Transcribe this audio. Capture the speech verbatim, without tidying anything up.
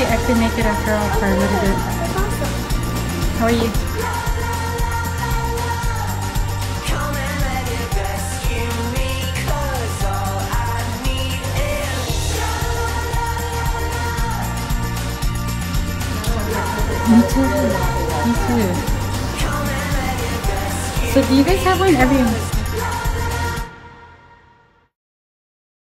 I could make it after all for a little bit. How are you? Me too. Me too. So do you guys have one every